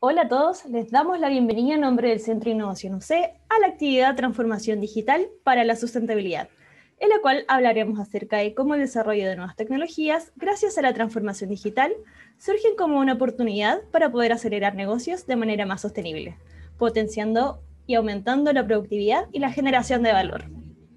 Hola a todos, les damos la bienvenida en nombre del Centro de Innovación UC a la actividad Transformación Digital para la Sustentabilidad, en la cual hablaremos acerca de cómo el desarrollo de nuevas tecnologías, gracias a la transformación digital, surgen como una oportunidad para poder acelerar negocios de manera más sostenible, potenciando y aumentando la productividad y la generación de valor.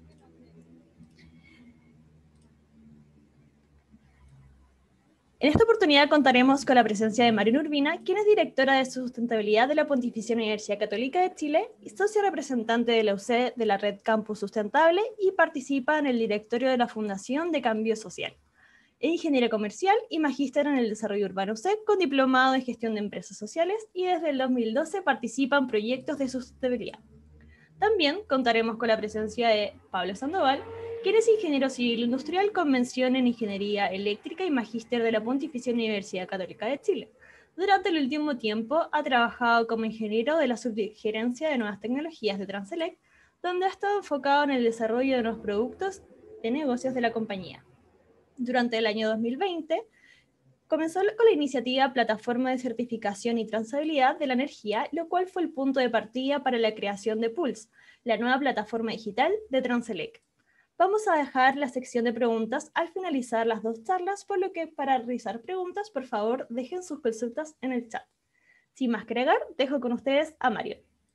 En esta oportunidad contaremos con la presencia de Mariana Urbina, quien es directora de sustentabilidad de la Pontificia Universidad Católica de Chile y socia representante de la UC de la Red Campus Sustentable y participa en el directorio de la Fundación de Cambio Social. Es ingeniera comercial y magíster en el desarrollo urbano UC con diplomado en gestión de empresas sociales y desde el 2012 participa en proyectos de sustentabilidad. También contaremos con la presencia de Pablo Sandoval, quien es ingeniero civil industrial con mención en Ingeniería Eléctrica y magíster de la Pontificia Universidad Católica de Chile. Durante el último tiempo ha trabajado como ingeniero de la Subgerencia de Nuevas Tecnologías de Transelec, donde ha estado enfocado en el desarrollo de nuevos productos de negocios de la compañía. Durante el año 2020, comenzó con la iniciativa Plataforma de Certificación y Trazabilidad de la Energía, lo cual fue el punto de partida para la creación de Pulse, la nueva plataforma digital de Transelec. Vamos a dejar la sección de preguntas al finalizar las dos charlas, por lo que para realizar preguntas, por favor, dejen sus consultas en el chat. Sin más que agregar, dejo con ustedes a Mario.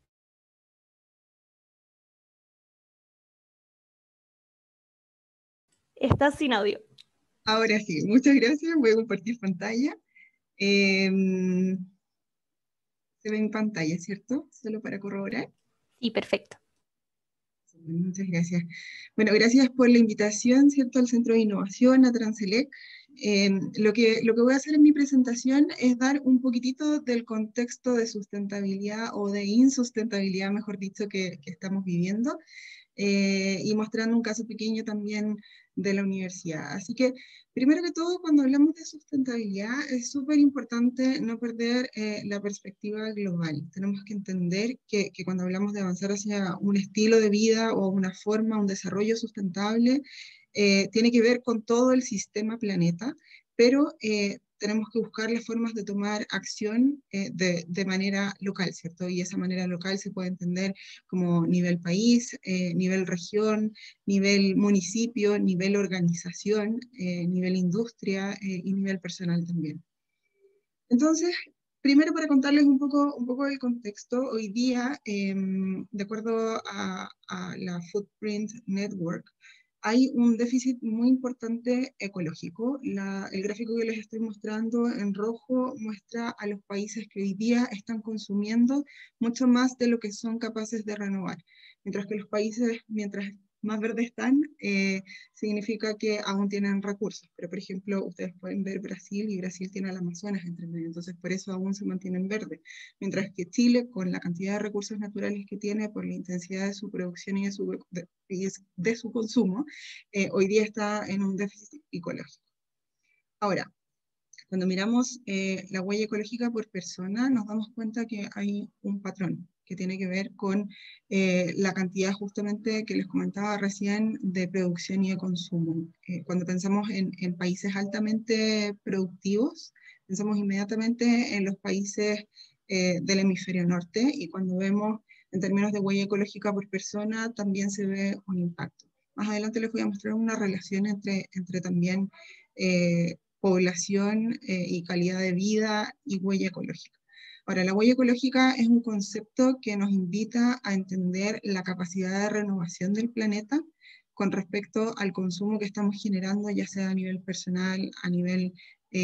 Estás sin audio. Ahora sí, muchas gracias. Voy a compartir pantalla. Se ve en pantalla, ¿cierto? Solo para corroborar. Sí, perfecto. Muchas gracias. Bueno, gracias por la invitación, ¿cierto? Al Centro de Innovación, a Transelec. Lo que voy a hacer en mi presentación es dar un poquitito del contexto de sustentabilidad o de insustentabilidad, mejor dicho, que estamos viviendo. Y mostrando un caso pequeño también de la universidad. Así que, primero que todo, cuando hablamos de sustentabilidad, es súper importante no perder la perspectiva global. Tenemos que entender que cuando hablamos de avanzar hacia un estilo de vida o una forma, un desarrollo sustentable, tiene que ver con todo el sistema planeta, pero tenemos que buscar las formas de tomar acción de manera local, ¿cierto? Y esa manera local se puede entender como nivel país, nivel región, nivel municipio, nivel organización, nivel industria y nivel personal también. Entonces, primero para contarles un poco del contexto, hoy día, de acuerdo a la Footprint Network, hay un déficit muy importante ecológico. El gráfico que les estoy mostrando en rojo muestra a los países que hoy día están consumiendo mucho más de lo que son capaces de renovar. Mientras que los países, mientras más verdes están, significa que aún tienen recursos. Pero, por ejemplo, ustedes pueden ver Brasil y Brasil tiene el Amazonas entre medio, entonces por eso aún se mantienen verdes. Mientras que Chile, con la cantidad de recursos naturales que tiene, por la intensidad de su producción y de su consumo, hoy día está en un déficit ecológico. Ahora, cuando miramos la huella ecológica por persona, nos damos cuenta que hay un patrón que tiene que ver con la cantidad justamente que les comentaba recién de producción y de consumo. Cuando pensamos en países altamente productivos, pensamos inmediatamente en los países del hemisferio norte y cuando vemos en términos de huella ecológica por persona también se ve un impacto. Más adelante les voy a mostrar una relación entre también población y calidad de vida y huella ecológica. Ahora, la huella ecológica es un concepto que nos invita a entender la capacidad de renovación del planeta con respecto al consumo que estamos generando, ya sea a nivel personal, a nivel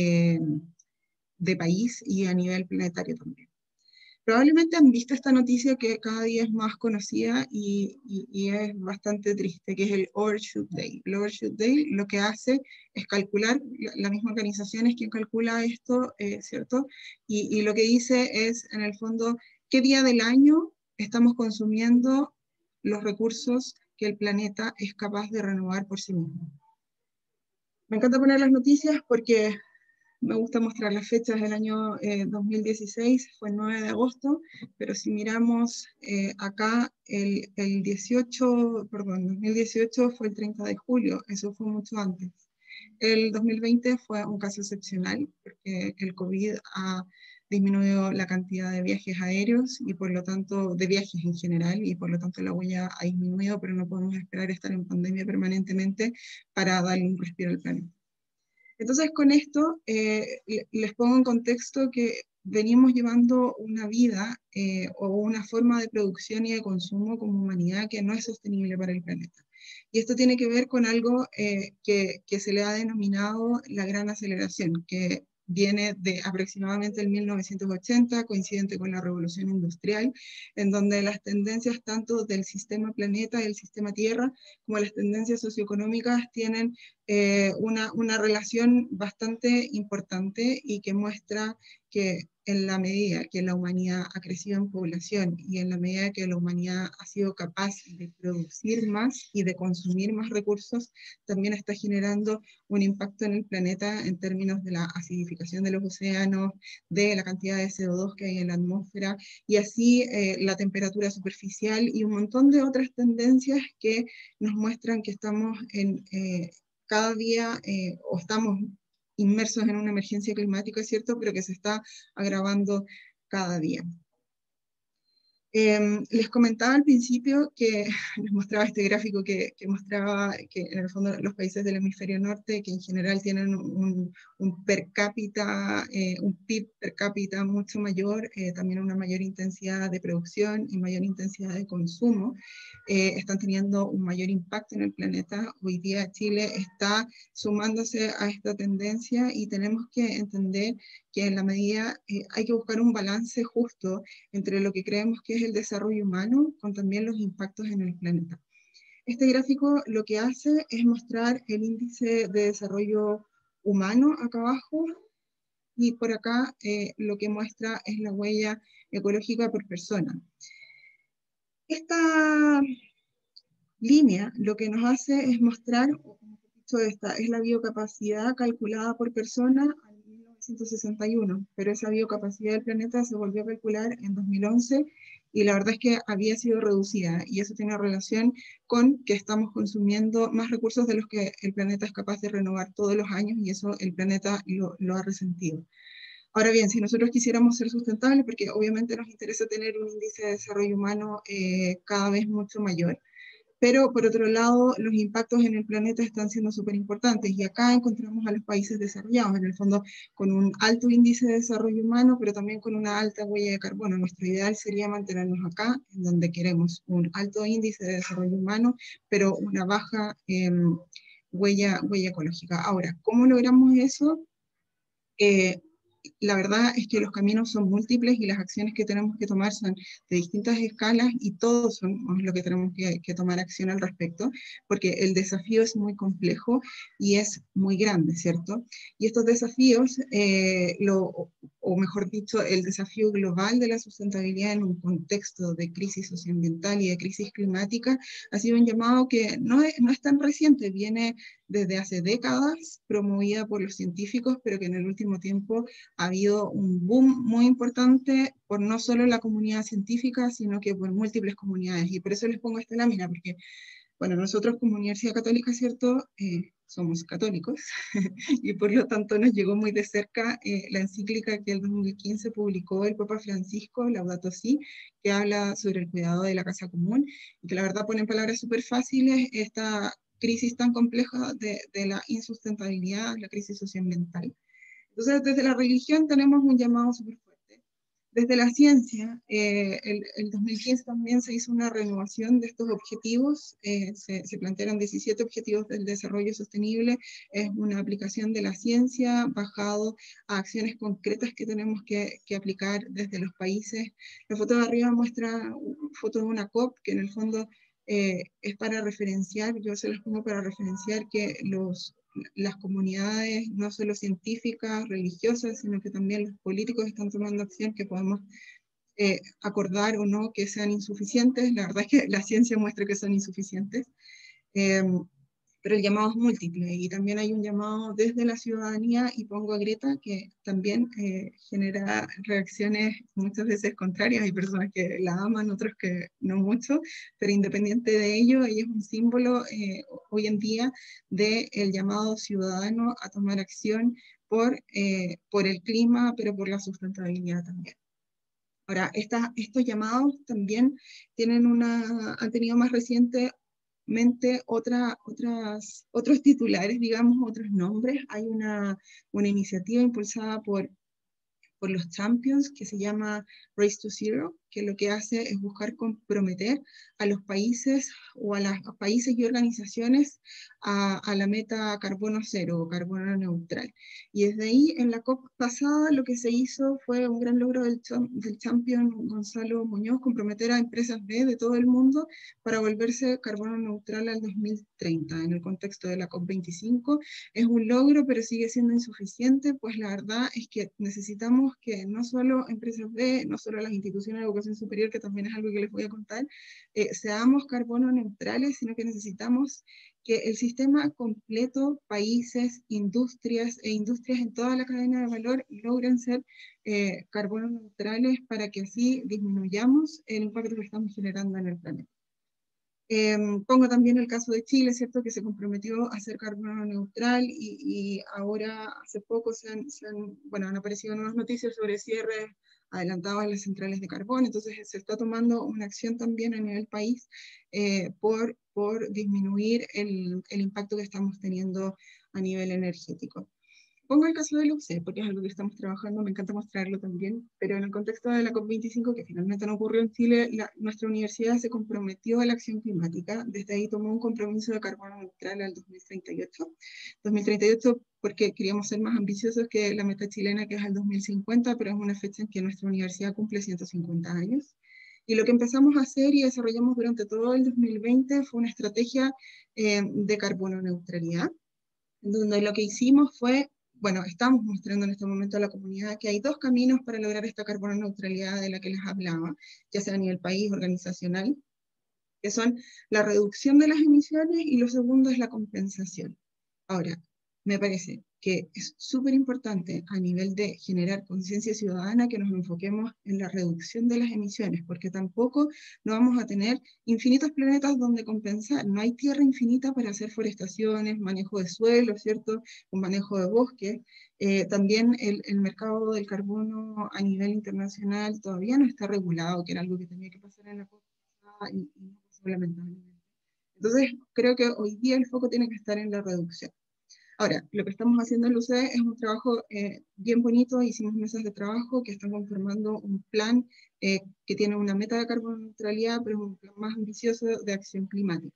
de país y a nivel planetario también. Probablemente han visto esta noticia que cada día es más conocida y es bastante triste, que es el Overshoot Day. El Overshoot Day lo que hace es calcular, la misma organización es quien calcula esto, ¿cierto? Y lo que dice es, en el fondo, qué día del año estamos consumiendo los recursos que el planeta es capaz de renovar por sí mismo. Me encanta poner las noticias porque me gusta mostrar las fechas del año 2016, fue el 9 de agosto, pero si miramos acá, el 2018 fue el 30 de julio, eso fue mucho antes. El 2020 fue un caso excepcional, porque el COVID ha disminuyó la cantidad de viajes aéreos y por lo tanto, de viajes en general, y por lo tanto la huella ha disminuido, pero no podemos esperar estar en pandemia permanentemente para darle un respiro al planeta. Entonces, con esto les pongo en contexto que venimos llevando una vida o una forma de producción y de consumo como humanidad que no es sostenible para el planeta. Y esto tiene que ver con algo que se le ha denominado la gran aceleración, que viene de aproximadamente el 1980, coincidente con la revolución industrial, en donde las tendencias tanto del sistema planeta y el sistema Tierra, como las tendencias socioeconómicas tienen una relación bastante importante y que muestra que en la medida que la humanidad ha crecido en población y en la medida que la humanidad ha sido capaz de producir más y de consumir más recursos, también está generando un impacto en el planeta en términos de la acidificación de los océanos, de la cantidad de CO2 que hay en la atmósfera y así la temperatura superficial y un montón de otras tendencias que nos muestran que estamos en cada día o estamos inmersos en una emergencia climática, es cierto, pero que se está agravando cada día. Les comentaba al principio que les mostraba este gráfico que mostraba que en el fondo los países del hemisferio norte, que en general tienen un per cápita, un PIB per cápita mucho mayor, también una mayor intensidad de producción y mayor intensidad de consumo, están teniendo un mayor impacto en el planeta. Hoy día Chile está sumándose a esta tendencia y tenemos que entender que en la medida hay que buscar un balance justo entre lo que creemos que es el desarrollo humano con también los impactos en el planeta. Este gráfico lo que hace es mostrar el índice de desarrollo humano acá abajo y por acá lo que muestra es la huella ecológica por persona. Esta línea lo que nos hace es mostrar, esta es la biocapacidad calculada por persona en 1961, pero esa biocapacidad del planeta se volvió a calcular en 2011 y la verdad es que había sido reducida y eso tiene relación con que estamos consumiendo más recursos de los que el planeta es capaz de renovar todos los años y eso el planeta lo ha resentido. Ahora bien, si nosotros quisiéramos ser sustentables, porque obviamente nos interesa tener un índice de desarrollo humano cada vez mucho mayor, pero por otro lado, los impactos en el planeta están siendo súper importantes y acá encontramos a los países desarrollados, en el fondo con un alto índice de desarrollo humano, pero también con una alta huella de carbono. Nuestro ideal sería mantenernos acá, en donde queremos un alto índice de desarrollo humano, pero una baja huella ecológica. Ahora, ¿cómo logramos eso? La verdad es que los caminos son múltiples y las acciones que tenemos que tomar son de distintas escalas y todos son lo que tenemos que tomar acción al respecto, porque el desafío es muy complejo y es muy grande, ¿cierto? Y estos desafíos, o mejor dicho, el desafío global de la sustentabilidad en un contexto de crisis socioambiental y de crisis climática, ha sido un llamado que no es tan reciente, viene desde hace décadas, promovida por los científicos, pero que en el último tiempo ha habido un boom muy importante por no solo la comunidad científica, sino que por múltiples comunidades. Y por eso les pongo esta lámina, porque, bueno, nosotros como Universidad Católica, ¿cierto? Somos católicos, y por lo tanto nos llegó muy de cerca la encíclica que en 2015 publicó el Papa Francisco, Laudato Si, que habla sobre el cuidado de la casa común, y que la verdad pone en palabras súper fáciles esta crisis tan compleja de la insustentabilidad, la crisis socioambiental. Entonces, desde la religión tenemos un llamado súper fuerte. Desde la ciencia, el 2015 también se hizo una renovación de estos objetivos, se plantearon 17 objetivos del desarrollo sostenible, es una aplicación de la ciencia bajado a acciones concretas que tenemos que aplicar desde los países. La foto de arriba muestra una foto de una COP, que en el fondo es para referenciar, yo se los pongo para referenciar que las comunidades, no solo científicas, religiosas, sino que también los políticos están tomando acción que podemos acordar o no que sean insuficientes. La verdad es que la ciencia muestra que son insuficientes. pero el llamado es múltiple y también hay un llamado desde la ciudadanía, y pongo a Greta, que también genera reacciones muchas veces contrarias. Hay personas que la aman, otros que no mucho, pero independiente de ello, ella es un símbolo hoy en día del llamado ciudadano a tomar acción por el clima, pero por la sustentabilidad también. Ahora, estos llamados también han tenido más recientemente otros titulares, digamos, otros nombres. Hay una iniciativa impulsada por los Champions, que se llama Race to Zero, que lo que hace es buscar comprometer a los países o a los países y organizaciones a la meta carbono cero o carbono neutral. Y desde ahí, en la COP pasada, lo que se hizo fue un gran logro del Champion Gonzalo Muñoz, comprometer a empresas B de todo el mundo para volverse carbono neutral al 2030. En el contexto de la COP25 es un logro, pero sigue siendo insuficiente, pues la verdad es que necesitamos que no solo empresas B, no solo las instituciones de educación superior, que también es algo que les voy a contar, seamos carbono neutrales, sino que necesitamos que el sistema completo, países, industrias e industrias en toda la cadena de valor logren ser carbono neutrales para que así disminuyamos el impacto que estamos generando en el planeta. Pongo también el caso de Chile, ¿cierto?, que se comprometió a ser carbono neutral y ahora hace poco han aparecido nuevas noticias sobre cierres adelantados en las centrales de carbón. Entonces se está tomando una acción también a nivel país por disminuir el impacto que estamos teniendo a nivel energético. Pongo el caso de la UC, porque es algo que estamos trabajando, me encanta mostrarlo también, pero en el contexto de la COP25, que finalmente no ocurrió en Chile, nuestra universidad se comprometió a la acción climática. Desde ahí tomó un compromiso de carbono neutral al 2038. 2038 porque queríamos ser más ambiciosos que la meta chilena, que es al 2050, pero es una fecha en que nuestra universidad cumple 150 años. Y lo que empezamos a hacer y desarrollamos durante todo el 2020 fue una estrategia de carbono neutralidad, donde lo que hicimos fue, bueno, estamos mostrando en este momento a la comunidad que hay dos caminos para lograr esta carbono neutralidad de la que les hablaba, ya sea a nivel país, organizacional, que son la reducción de las emisiones y lo segundo es la compensación. Ahora, me parece que es súper importante a nivel de generar conciencia ciudadana que nos enfoquemos en la reducción de las emisiones, porque tampoco no vamos a tener infinitos planetas donde compensar. No hay tierra infinita para hacer forestaciones, manejo de suelo, ¿cierto?, un manejo de bosques. También el mercado del carbono a nivel internacional todavía no está regulado, que era algo que tenía que pasar en la COP y no pasó, lamentablemente. Entonces, creo que hoy día el foco tiene que estar en la reducción. Ahora, lo que estamos haciendo en LUCE es un trabajo bien bonito. Hicimos mesas de trabajo que están conformando un plan que tiene una meta de carbono neutralidad, pero es un plan más ambicioso de acción climática.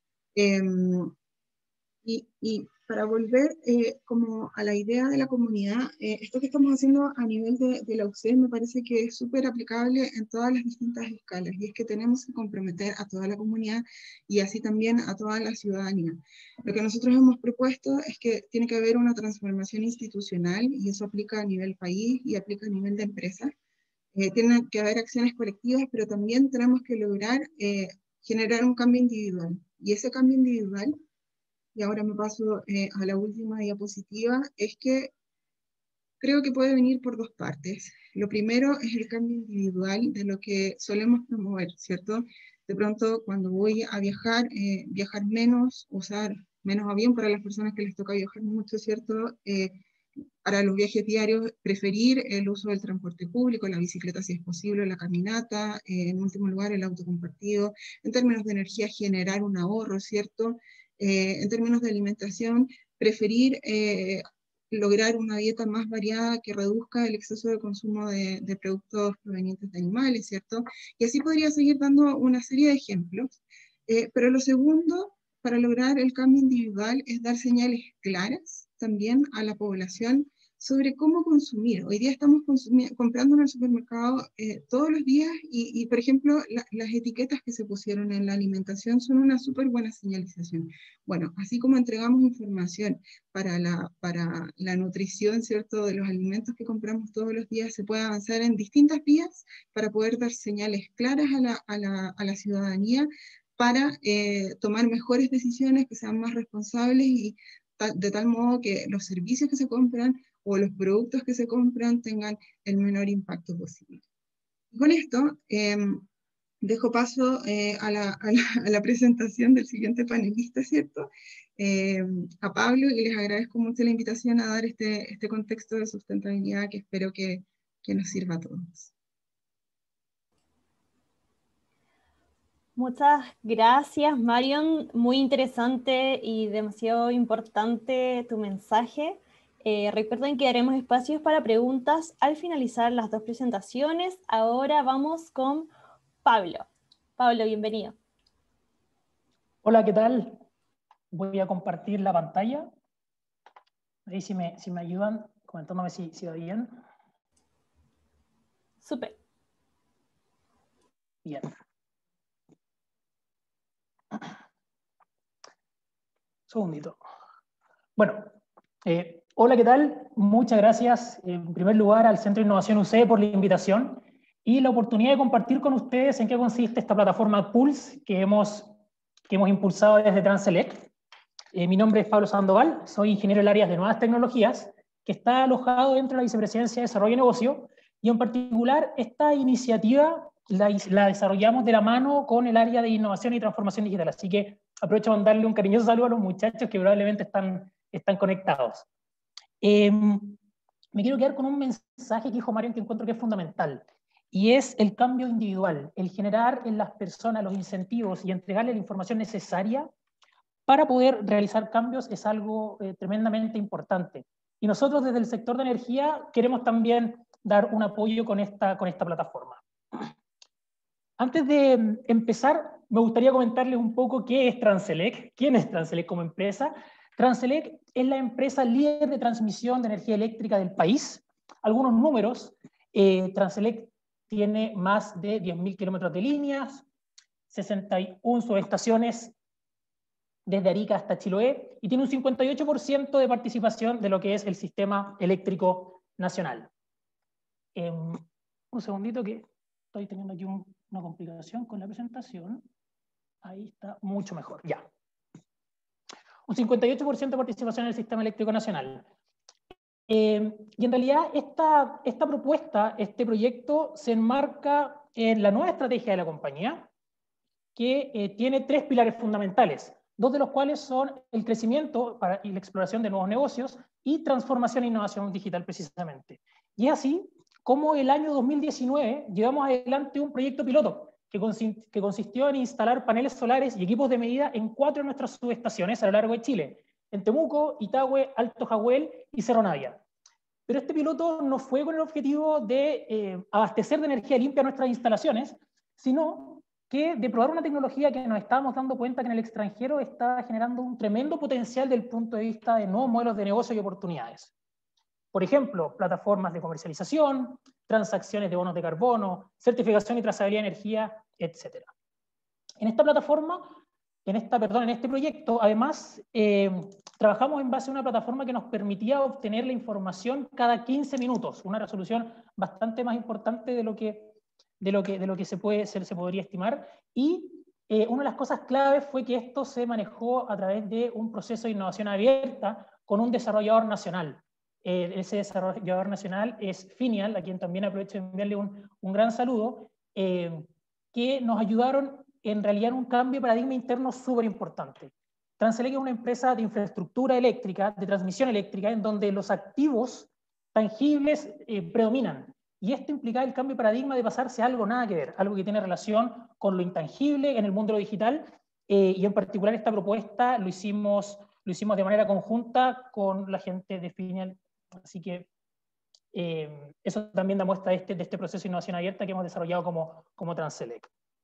Y para volver como a la idea de la comunidad, esto que estamos haciendo a nivel de la UCE me parece que es súper aplicable en todas las distintas escalas, y es que tenemos que comprometer a toda la comunidad y así también a toda la ciudadanía. Lo que nosotros hemos propuesto es que tiene que haber una transformación institucional, y eso aplica a nivel país y aplica a nivel de empresas. Tienen que haber acciones colectivas, pero también tenemos que lograr generar un cambio individual, y ese cambio individual, y ahora me paso a la última diapositiva, es que creo que puede venir por dos partes. Lo primero es el cambio individual de lo que solemos promover, ¿cierto? De pronto, cuando voy a viajar, viajar menos, usar menos avión para las personas que les toca viajar mucho, ¿cierto? Para los viajes diarios, preferir el uso del transporte público, la bicicleta si es posible, la caminata, en último lugar el auto compartido. En términos de energía, generar un ahorro, ¿cierto? En términos de alimentación, preferir lograr una dieta más variada que reduzca el exceso de consumo de productos provenientes de animales, ¿cierto? Y así podría seguir dando una serie de ejemplos. Pero lo segundo, para lograr el cambio individual, es dar señales claras también a la población sobre cómo consumir. Hoy día estamos comprando en el supermercado todos los días y por ejemplo, las etiquetas que se pusieron en la alimentación son una súper buena señalización. Bueno, así como entregamos información para la nutrición, ¿cierto?, de los alimentos que compramos todos los días, se puede avanzar en distintas vías para poder dar señales claras a la ciudadanía para tomar mejores decisiones que sean más responsables y de tal modo que los servicios que se compran o los productos que se compran tengan el menor impacto posible. Y con esto dejo paso a la presentación del siguiente panelista, ¿cierto? A Pablo, y les agradezco mucho la invitación a dar este contexto de sustentabilidad que espero que nos sirva a todos. Muchas gracias, Marion. Muy interesante y demasiado importante tu mensaje. Recuerden que haremos espacios para preguntas al finalizar las dos presentaciones. Ahora vamos con Pablo. Pablo, bienvenido. Hola, ¿qué tal? Voy a compartir la pantalla. Ahí si me ayudan comentándome si va bien. Súper. Bien. Segundito. Bueno, hola, ¿qué tal? Muchas gracias en primer lugar al Centro de Innovación UC por la invitación y la oportunidad de compartir con ustedes en qué consiste esta plataforma Pulse que hemos impulsado desde Transelec. Mi nombre es Pablo Sandoval, soy ingeniero en áreas de nuevas tecnologías, que está alojado dentro de la Vicepresidencia de Desarrollo y Negocio, y en particular esta iniciativa la desarrollamos de la mano con el área de innovación y transformación digital. Así que aprovecho para mandarle un cariñoso saludo a los muchachos que probablemente están conectados. Me quiero quedar con un mensaje que dijo Marion que encuentro que es fundamental, y es el cambio individual, el generar en las personas los incentivos y entregarles la información necesaria para poder realizar cambios es algo tremendamente importante. Y nosotros desde el sector de energía queremos también dar un apoyo con esta plataforma. Antes de empezar, me gustaría comentarles un poco qué es Transelec, quién es Transelec como empresa. Transelec es la empresa líder de transmisión de energía eléctrica del país. Algunos números, Transelec tiene más de 10.000 kilómetros de líneas, 61 subestaciones desde Arica hasta Chiloé, y tiene un 58% de participación de lo que es el sistema eléctrico nacional. Un segundito que estoy teniendo aquí una complicación con la presentación. Ahí está mucho mejor, ya. Un 58% de participación en el sistema eléctrico nacional. Y en realidad esta propuesta, este proyecto, se enmarca en la nueva estrategia de la compañía, que tiene tres pilares fundamentales, dos de los cuales son el crecimiento y la exploración de nuevos negocios y transformación e innovación digital precisamente. Y es así como el año 2019 llevamos adelante un proyecto piloto que consistió en instalar paneles solares y equipos de medida en 4 de nuestras subestaciones a lo largo de Chile, en Temuco, Itahue, Alto Jahuel y Cerro Navia. Pero este piloto no fue con el objetivo de abastecer de energía limpia nuestras instalaciones, sino que de probar una tecnología que nos estábamos dando cuenta que en el extranjero estaba generando un tremendo potencial desde el punto de vista de nuevos modelos de negocio y oportunidades. Por ejemplo, plataformas de comercialización, transacciones de bonos de carbono, certificación y trazabilidad de energía, etc. En esta plataforma, en este proyecto, además, trabajamos en base a una plataforma que nos permitía obtener la información cada 15 minutos, una resolución bastante más importante de lo que se podría estimar. Y una de las cosas claves fue que esto se manejó a través de un proceso de innovación abierta con un desarrollador nacional. Ese desarrollador nacional es Finial, a quien también aprovecho de enviarle un gran saludo, que nos ayudaron en realidad en un cambio de paradigma interno súper importante. Transelec es una empresa de infraestructura eléctrica, de transmisión eléctrica, en donde los activos tangibles predominan. Y esto implicaba el cambio de paradigma de pasarse a algo nada que ver, algo que tiene relación con lo intangible en el mundo de lo digital, y en particular esta propuesta lo hicimos de manera conjunta con la gente de Finial. Así que eso también da muestra de este proceso de innovación abierta que hemos desarrollado como Transelec.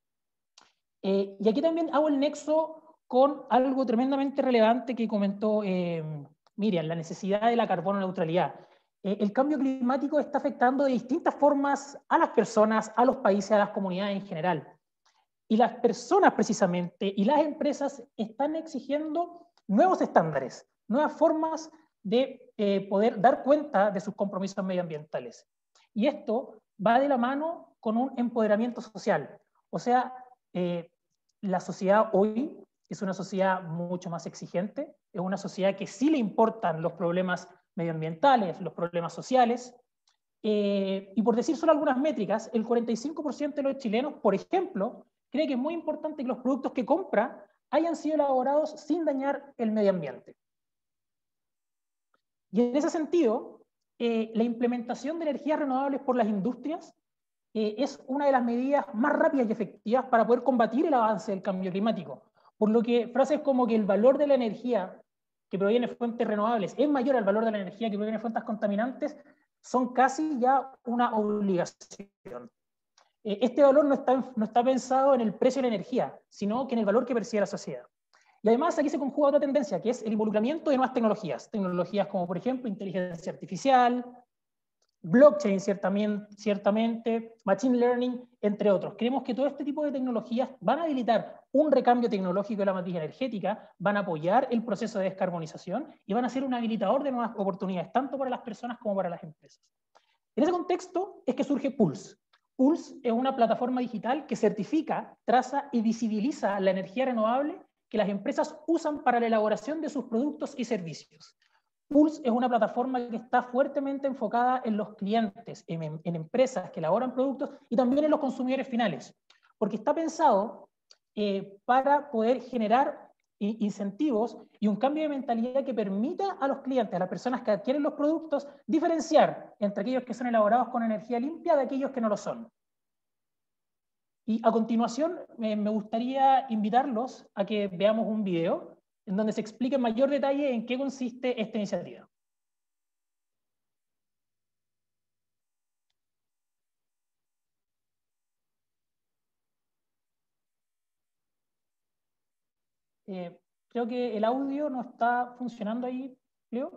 Y aquí también hago el nexo con algo tremendamente relevante que comentó Miriam, la necesidad de la carbono neutralidad. El cambio climático está afectando de distintas formas a las personas, a los países, a las comunidades en general. Y las personas precisamente y las empresas están exigiendo nuevos estándares, nuevas formas de poder dar cuenta de sus compromisos medioambientales. Y esto va de la mano con un empoderamiento social. O sea, la sociedad hoy es una sociedad mucho más exigente, es una sociedad que sí le importan los problemas medioambientales, los problemas sociales, y por decir solo algunas métricas, el 45% de los chilenos, por ejemplo, cree que es muy importante que los productos que compra hayan sido elaborados sin dañar el medio ambiente. Y en ese sentido, la implementación de energías renovables por las industrias es una de las medidas más rápidas y efectivas para poder combatir el avance del cambio climático. Por lo que frases como que el valor de la energía que proviene de fuentes renovables es mayor al valor de la energía que proviene de fuentes contaminantes son casi ya una obligación. Este valor no está pensado en el precio de la energía, sino que en el valor que percibe la sociedad. Y además aquí se conjuga otra tendencia, que es el involucramiento de nuevas tecnologías. Tecnologías como, por ejemplo, inteligencia artificial, blockchain ciertamente, machine learning, entre otros. Creemos que todo este tipo de tecnologías van a habilitar un recambio tecnológico de la matriz energética, van a apoyar el proceso de descarbonización y van a ser un habilitador de nuevas oportunidades, tanto para las personas como para las empresas. En ese contexto es que surge Pulse. Pulse es una plataforma digital que certifica, traza y visibiliza la energía renovable que las empresas usan para la elaboración de sus productos y servicios. Pulse es una plataforma que está fuertemente enfocada en los clientes, en empresas que elaboran productos y también en los consumidores finales, porque está pensado para poder generar incentivos y un cambio de mentalidad que permita a los clientes, a las personas que adquieren los productos, diferenciar entre aquellos que son elaborados con energía limpia de aquellos que no lo son. Y a continuación me gustaría invitarlos a que veamos un video en donde se explique en mayor detalle en qué consiste esta iniciativa. Creo que el audio no está funcionando ahí, Leo.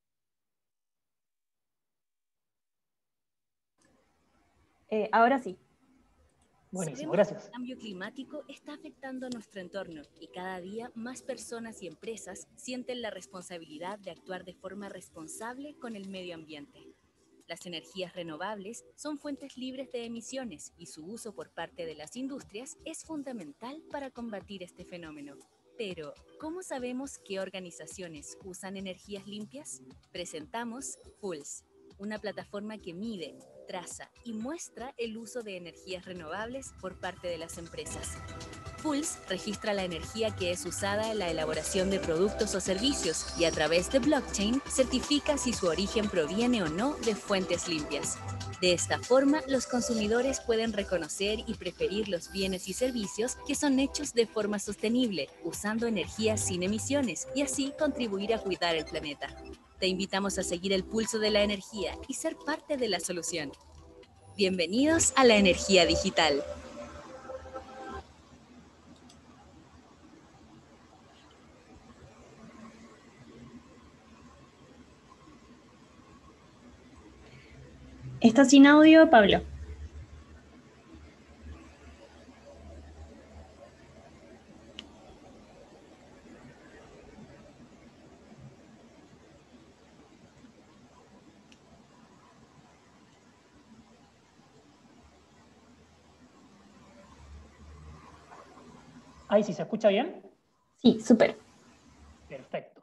Ahora sí. Buenísimo, gracias. El cambio climático está afectando nuestro entorno y cada día más personas y empresas sienten la responsabilidad de actuar de forma responsable con el medio ambiente. Las energías renovables son fuentes libres de emisiones y su uso por parte de las industrias es fundamental para combatir este fenómeno. Pero, ¿cómo sabemos qué organizaciones usan energías limpias? Presentamos Pulse, una plataforma que mide, traza y muestra el uso de energías renovables por parte de las empresas. Pulse registra la energía que es usada en la elaboración de productos o servicios y a través de blockchain certifica si su origen proviene o no de fuentes limpias. De esta forma, los consumidores pueden reconocer y preferir los bienes y servicios que son hechos de forma sostenible, usando energías sin emisiones y así contribuir a cuidar el planeta. Te invitamos a seguir el pulso de la energía y ser parte de la solución. Bienvenidos a la energía digital. Está sin audio, Pablo. Ahí sí, ¿se escucha bien? Sí, súper. Perfecto.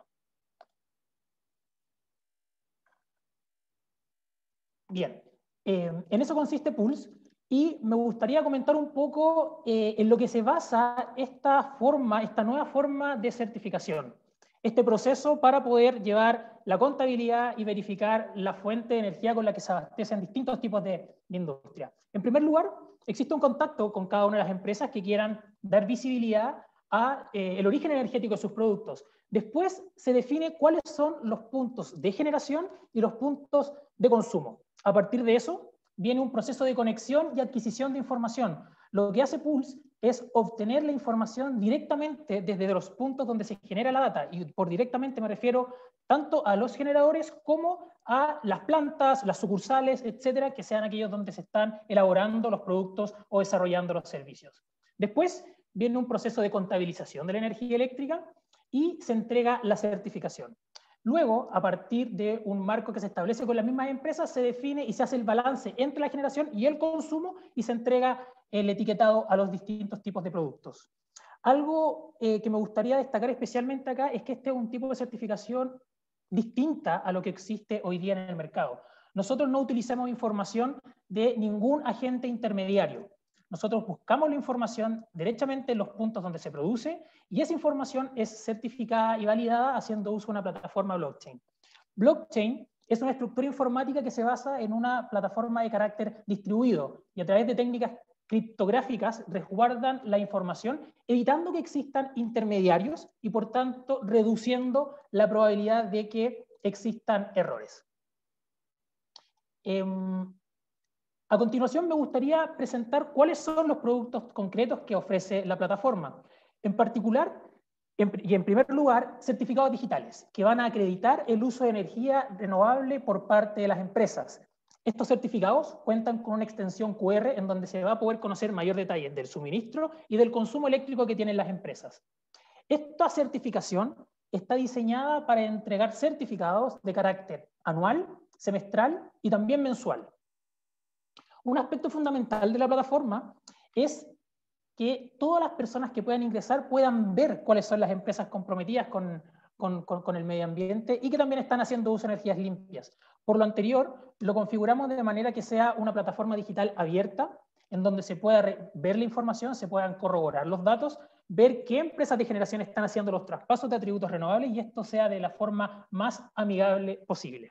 Bien, en eso consiste Pulse y me gustaría comentar un poco en lo que se basa esta nueva forma de certificación, este proceso para poder llevar la contabilidad y verificar la fuente de energía con la que se abastecen distintos tipos de industria. En primer lugar, existe un contacto con cada una de las empresas que quieran dar visibilidad a el origen energético de sus productos. Después se define cuáles son los puntos de generación y los puntos de consumo. A partir de eso, viene un proceso de conexión y adquisición de información. Lo que hace Pulse es obtener la información directamente desde los puntos donde se genera la data. Y por directamente me refiero tanto a los generadores como a las plantas, las sucursales, etcétera, que sean aquellos donde se están elaborando los productos o desarrollando los servicios. Después viene un proceso de contabilización de la energía eléctrica y se entrega la certificación. Luego, a partir de un marco que se establece con las mismas empresas, se define y se hace el balance entre la generación y el consumo y se entrega el etiquetado a los distintos tipos de productos. Algo que me gustaría destacar especialmente acá es que este es un tipo de certificación distinta a lo que existe hoy día en el mercado. Nosotros no utilizamos información de ningún agente intermediario. Nosotros buscamos la información derechamente en los puntos donde se produce y esa información es certificada y validada haciendo uso de una plataforma blockchain. Blockchain es una estructura informática que se basa en una plataforma de carácter distribuido y a través de técnicas criptográficas resguardan la información, evitando que existan intermediarios y por tanto reduciendo la probabilidad de que existan errores. A continuación me gustaría presentar cuáles son los productos concretos que ofrece la plataforma. En particular, y en primer lugar, certificados digitales, que van a acreditar el uso de energía renovable por parte de las empresas. Estos certificados cuentan con una extensión QR en donde se va a poder conocer mayor detalle del suministro y del consumo eléctrico que tienen las empresas. Esta certificación está diseñada para entregar certificados de carácter anual, semestral y también mensual. Un aspecto fundamental de la plataforma es que todas las personas que puedan ingresar puedan ver cuáles son las empresas comprometidas con el medio ambiente y que también están haciendo uso de energías limpias. Por lo anterior, lo configuramos de manera que sea una plataforma digital abierta, en donde se pueda ver la información, se puedan corroborar los datos, ver qué empresas de generación están haciendo los traspasos de atributos renovables y esto sea de la forma más amigable posible.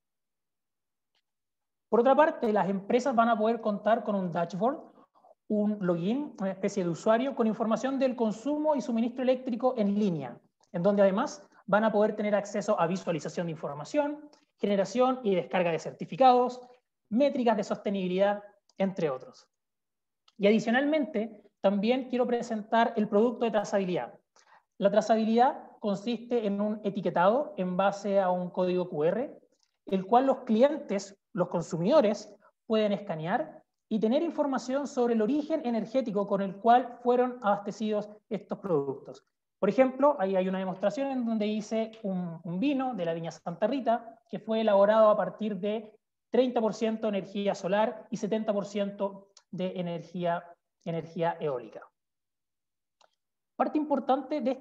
Por otra parte, las empresas van a poder contar con un dashboard, un login, una especie de usuario con información del consumo y suministro eléctrico en línea, en donde además van a poder tener acceso a visualización de información, generación y descarga de certificados, métricas de sostenibilidad, entre otros. Y adicionalmente, también quiero presentar el producto de trazabilidad. La trazabilidad consiste en un etiquetado en base a un código QR, el cual los clientes, los consumidores, pueden escanear y tener información sobre el origen energético con el cual fueron abastecidos estos productos. Por ejemplo, ahí hay una demostración en donde hice un vino de la viña Santa Rita que fue elaborado a partir de 30% energía solar y 70% de energía eólica. Parte importante de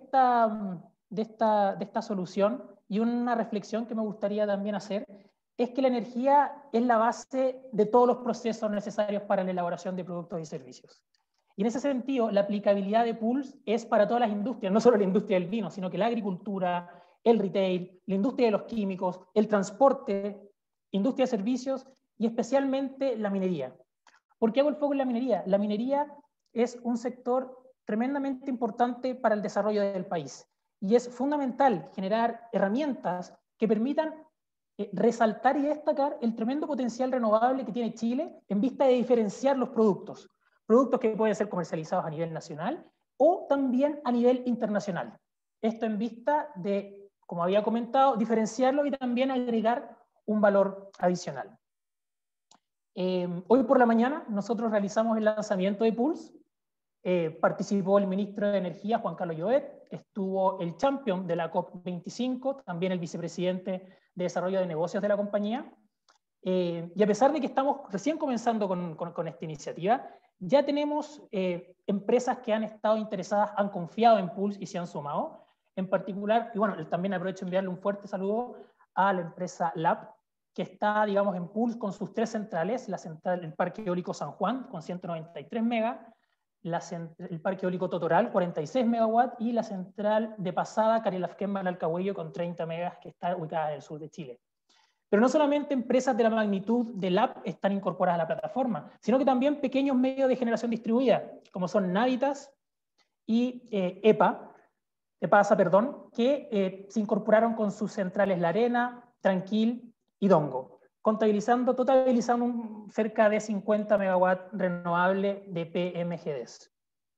esta solución y una reflexión que me gustaría también hacer es que la energía es la base de todos los procesos necesarios para la elaboración de productos y servicios. Y en ese sentido, la aplicabilidad de Pulse es para todas las industrias, no solo la industria del vino, sino que la agricultura, el retail, la industria de los químicos, el transporte, industria de servicios y especialmente la minería. ¿Por qué hago el foco en la minería? La minería es un sector tremendamente importante para el desarrollo del país y es fundamental generar herramientas que permitan resaltar y destacar el tremendo potencial renovable que tiene Chile en vista de diferenciar los productos que pueden ser comercializados a nivel nacional o también a nivel internacional. Esto en vista de, como había comentado, diferenciarlo y también agregar un valor adicional. Hoy por la mañana nosotros realizamos el lanzamiento de Pulse. Participó el ministro de Energía, Juan Carlos Llobet, estuvo el champion de la COP25, también el vicepresidente de Desarrollo de Negocios de la compañía, y a pesar de que estamos recién comenzando con esta iniciativa, ya tenemos empresas que han estado interesadas, han confiado en Pulse y se han sumado. En particular, y bueno, también aprovecho de enviarle un fuerte saludo a la empresa Lab, que está, digamos, en Pulse con sus 3 centrales, la central, el Parque Eólico San Juan, con 193 megas, el Parque Eólico Totoral, 46 megawatts, y la central de Pasada, Carilafquén, Alcahuello, con 30 megas, que está ubicada en el sur de Chile. Pero no solamente empresas de la magnitud de Lab están incorporadas a la plataforma, sino que también pequeños medios de generación distribuida, como son Navitas y EPASA, que se incorporaron con sus centrales La Arena, Tranquil y Dongo, totalizando cerca de 50 megawatts renovables de PMGDs.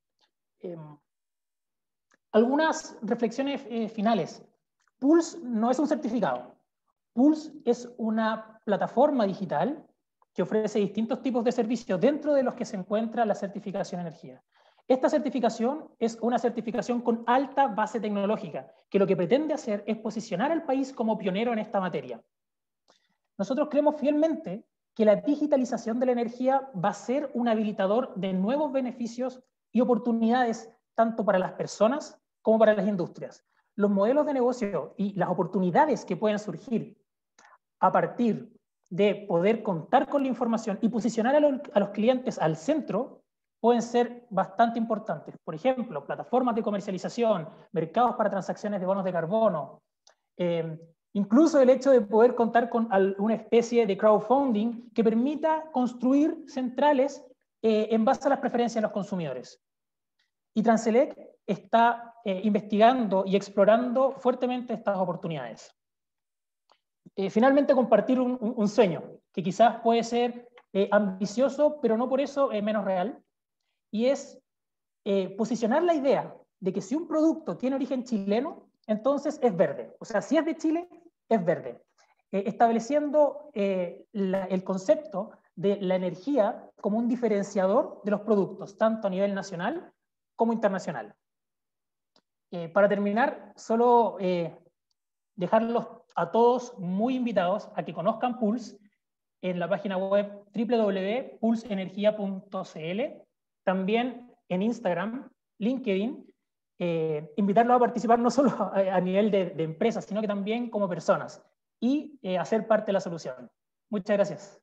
Algunas reflexiones finales. Pulse no es un certificado. Pulse es una plataforma digital que ofrece distintos tipos de servicios dentro de los que se encuentra la certificación energía. Esta certificación es una certificación con alta base tecnológica, que lo que pretende hacer es posicionar al país como pionero en esta materia. Nosotros creemos fielmente que la digitalización de la energía va a ser un habilitador de nuevos beneficios y oportunidades tanto para las personas como para las industrias. Los modelos de negocio y las oportunidades que pueden surgir a partir de poder contar con la información y posicionar a los clientes al centro pueden ser bastante importantes. Por ejemplo, plataformas de comercialización, mercados para transacciones de bonos de carbono, incluso el hecho de poder contar con una especie de crowdfunding que permita construir centrales en base a las preferencias de los consumidores. Y Transelec está investigando y explorando fuertemente estas oportunidades. Finalmente, compartir un sueño, que quizás puede ser ambicioso, pero no por eso menos real, y es posicionar la idea de que si un producto tiene origen chileno, entonces es verde. O sea, si es de Chile, es verde. Estableciendo el concepto de la energía como un diferenciador de los productos, tanto a nivel nacional como internacional. Para terminar, solo dejarlos a todos muy invitados a que conozcan Pulse en la página web www.pulseenergia.cl, también en Instagram, LinkedIn, invitarlos a participar no solo a nivel de empresas, sino que también como personas y a ser parte de la solución. Muchas gracias.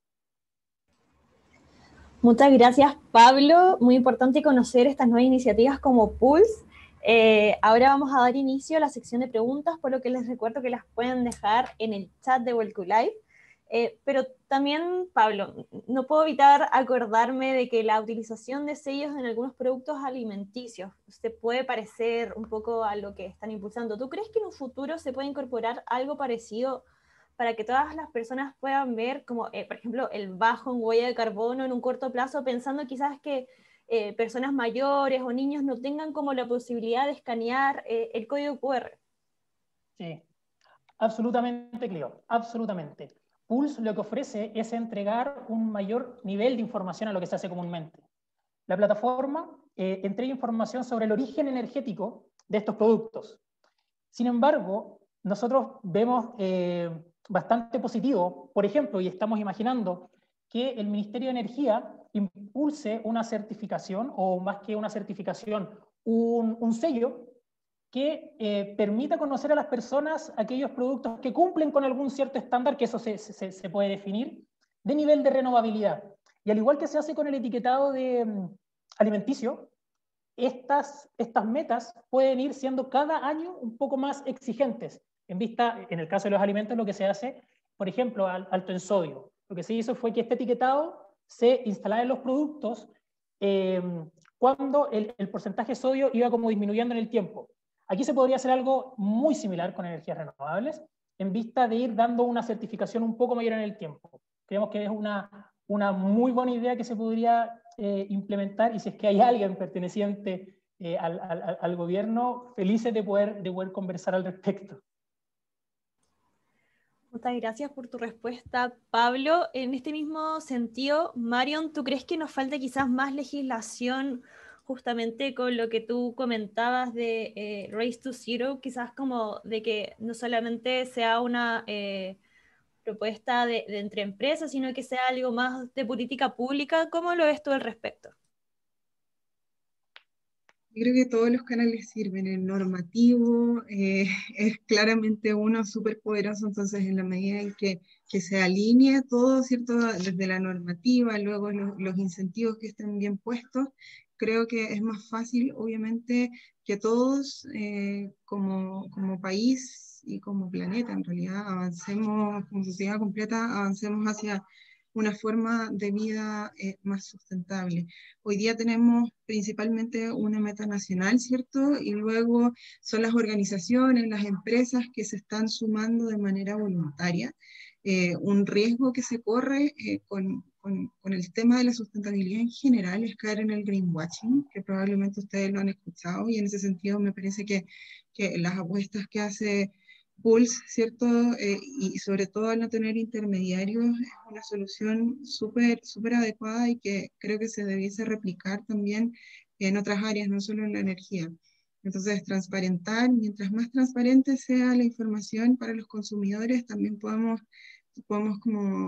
Muchas gracias, Pablo. Muy importante conocer estas nuevas iniciativas como Pulse. Ahora vamos a dar inicio a la sección de preguntas, por lo que les recuerdo que las pueden dejar en el chat de Welcome Live. Pero también, Pablo, no puedo evitar acordarme de que la utilización de sellos en algunos productos alimenticios se puede parecer un poco a lo que están impulsando. ¿Tú crees que en un futuro se puede incorporar algo parecido para que todas las personas puedan ver, como por ejemplo, el bajo en huella de carbono en un corto plazo, pensando quizás que personas mayores o niños no tengan como la posibilidad de escanear el código QR? Sí, absolutamente, Cleo, absolutamente. Pulse lo que ofrece es entregar un mayor nivel de información a lo que se hace comúnmente. La plataforma entrega información sobre el origen energético de estos productos. Sin embargo, nosotros vemos bastante positivo, por ejemplo, y estamos imaginando que el Ministerio de Energía impulse una certificación, o más que una certificación, un sello que permita conocer a las personas aquellos productos que cumplen con algún cierto estándar, que eso se puede definir, de nivel de renovabilidad. Y al igual que se hace con el etiquetado de alimenticio, estas metas pueden ir siendo cada año un poco más exigentes. En vista, en el caso de los alimentos, lo que se hace, por ejemplo, alto en sodio. Lo que se hizo fue que este etiquetado se instalara en los productos cuando el porcentaje de sodio iba como disminuyendo en el tiempo. Aquí se podría hacer algo muy similar con energías renovables, en vista de ir dando una certificación un poco mayor en el tiempo. Creemos que es una muy buena idea que se podría implementar, y si es que hay alguien perteneciente al gobierno, felices de poder conversar al respecto. Muchas gracias por tu respuesta, Pablo. En este mismo sentido, Marion, ¿tú crees que nos falta quizás más legislación justamente con lo que tú comentabas de Race to Zero, quizás como de que no solamente sea una propuesta de entre empresas, sino que sea algo más de política pública? ¿Cómo lo ves tú al respecto? Yo creo que todos los canales sirven. El normativo es claramente uno súper poderoso, entonces en la medida en que se alinee todo, ¿cierto? Desde la normativa, luego los incentivos que estén bien puestos, creo que es más fácil, obviamente, que todos como país y como planeta, en realidad, avancemos, como sociedad completa, avancemos hacia una forma de vida más sustentable. Hoy día tenemos principalmente una meta nacional, ¿cierto? Y luego son las organizaciones, las empresas que se están sumando de manera voluntaria. Un riesgo que se corre con el tema de la sustentabilidad en general es caer en el greenwashing, que probablemente ustedes lo han escuchado, y en ese sentido me parece que las apuestas que hace Pulse, ¿cierto? Y sobre todo al no tener intermediarios, es una solución súper adecuada y que creo que se debiese replicar también en otras áreas, no solo en la energía. Entonces, transparentar, mientras más transparente sea la información para los consumidores, también podemos como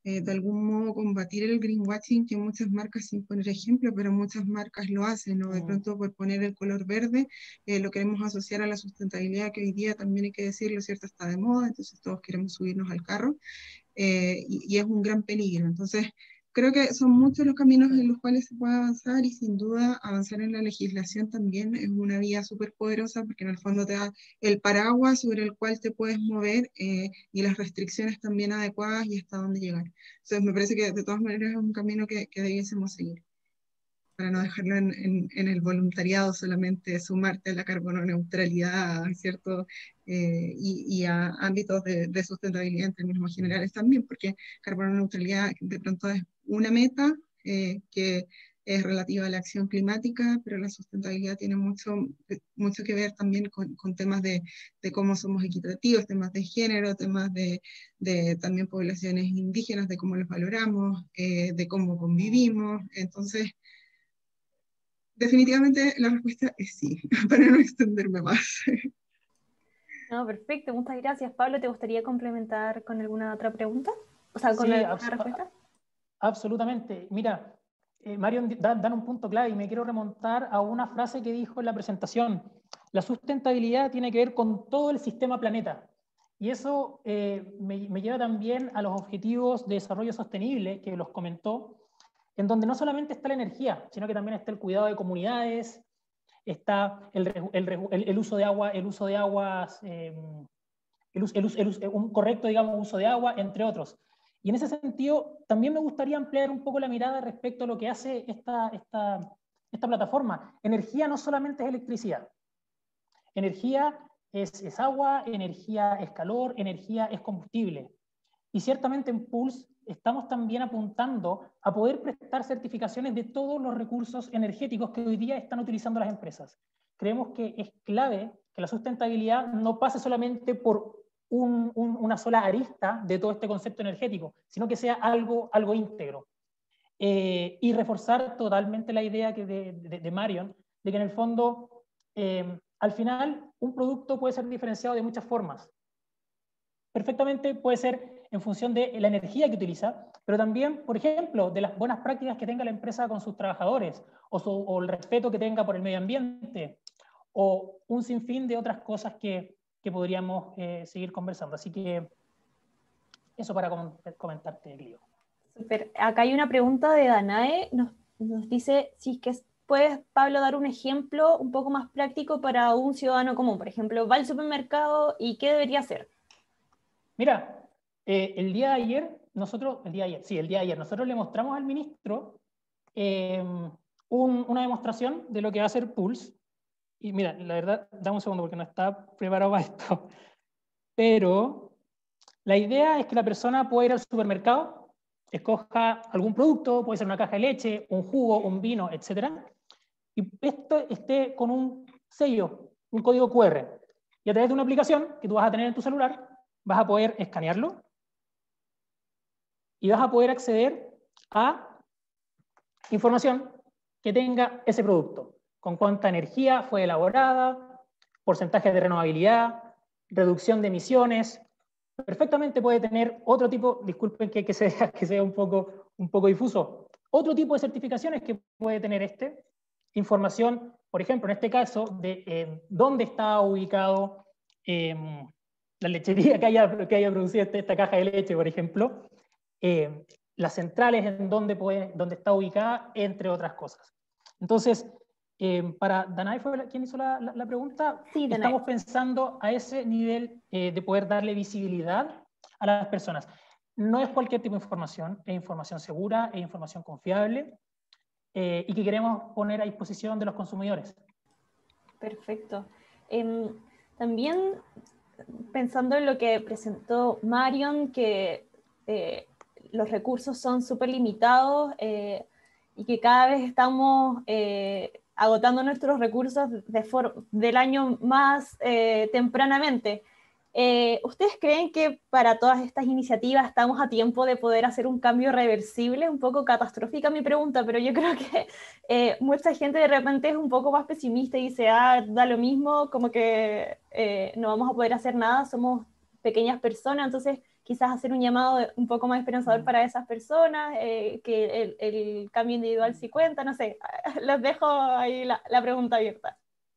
de algún modo combatir el greenwashing, que muchas marcas, sin poner ejemplo, pero muchas marcas lo hacen, ¿no? De pronto por poner el color verde, lo queremos asociar a la sustentabilidad, que hoy día también hay que decirlo, ¿cierto? Está de moda, entonces todos queremos subirnos al carro, y es un gran peligro. Entonces, creo que son muchos los caminos en los cuales se puede avanzar y sin duda avanzar en la legislación también es una vía súper poderosa porque en el fondo te da el paraguas sobre el cual te puedes mover, y las restricciones también adecuadas y hasta dónde llegar. Entonces me parece que de todas maneras es un camino que debiésemos seguir para no dejarlo en el voluntariado solamente, sumarte a la carbono neutralidad, ¿cierto? Y a ámbitos de sustentabilidad en términos más generales también, porque carbono neutralidad de pronto es una meta, que es relativa a la acción climática, pero la sustentabilidad tiene mucho que ver también con temas de cómo somos equitativos, temas de género, temas de también poblaciones indígenas, de cómo los valoramos, de cómo convivimos. Entonces, definitivamente la respuesta es sí, para no extenderme más. No, perfecto, muchas gracias. Pablo, ¿te gustaría complementar con alguna otra pregunta? O sea, con Sí, alguna respuesta. absolutamente. Mira, Marion dan un punto clave y me quiero remontar a una frase que dijo en la presentación. La sustentabilidad tiene que ver con todo el sistema planeta. Y eso me lleva también a los objetivos de desarrollo sostenible, que los comentó, en donde no solamente está la energía, sino que también está el cuidado de comunidades, está el uso de agua, un correcto, digamos, uso de agua, entre otros. Y en ese sentido, también me gustaría ampliar un poco la mirada respecto a lo que hace esta plataforma. Energía no solamente es electricidad. Energía es agua, energía es calor, energía es combustible. Y ciertamente en Pulse estamos también apuntando a poder prestar certificaciones de todos los recursos energéticos que hoy día están utilizando las empresas. Creemos que es clave que la sustentabilidad no pase solamente por una sola arista de todo este concepto energético, sino que sea algo íntegro. Y reforzar totalmente la idea de Marion, de que en el fondo, al final, un producto puede ser diferenciado de muchas formas. Perfectamente puede ser en función de la energía que utiliza, pero también, por ejemplo, de las buenas prácticas que tenga la empresa con sus trabajadores, o el respeto que tenga por el medio ambiente, o un sinfín de otras cosas que podríamos seguir conversando. Así que eso para comentarte, Clio. Super. Acá hay una pregunta de Danae, nos dice si es que puedes, Pablo, dar un ejemplo un poco más práctico para un ciudadano común. Por ejemplo, va al supermercado y ¿qué debería hacer? Mira, el día de ayer, nosotros le mostramos al ministro una demostración de lo que va a hacer Pulse. Y mira, la verdad, dame un segundo porque no está preparado para esto. Pero la idea es que la persona pueda ir al supermercado, escoja algún producto, puede ser una caja de leche, un jugo, un vino, etc. Y esto esté con un sello, un código QR. Y a través de una aplicación que tú vas a tener en tu celular, vas a poder escanearlo y vas a poder acceder a información que tenga ese producto, con cuánta energía fue elaborada, porcentajes de renovabilidad, reducción de emisiones. Perfectamente puede tener otro tipo, disculpen que sea un poco difuso, otro tipo de certificaciones que puede tener información, por ejemplo, en este caso, de dónde está ubicado la lechería que haya producido esta caja de leche, por ejemplo, las centrales en donde está ubicada, entre otras cosas. Entonces, para Danae fue quien hizo la pregunta. Sí, Danae. Estamos pensando a ese nivel de poder darle visibilidad a las personas. No es cualquier tipo de información, es información segura, es información confiable, y que queremos poner a disposición de los consumidores. Perfecto. También pensando en lo que presentó Marion, que los recursos son súper limitados y que cada vez estamos agotando nuestros recursos del año más tempranamente. ¿Ustedes creen que para todas estas iniciativas estamos a tiempo de poder hacer un cambio reversible? Un poco catastrófica mi pregunta, pero yo creo que mucha gente de repente es un poco más pesimista y dice, da lo mismo, como que no vamos a poder hacer nada, somos pequeñas personas. Entonces, quizás hacer un llamado un poco más esperanzador para esas personas, que el cambio individual sí cuenta, no sé, les dejo ahí la pregunta abierta.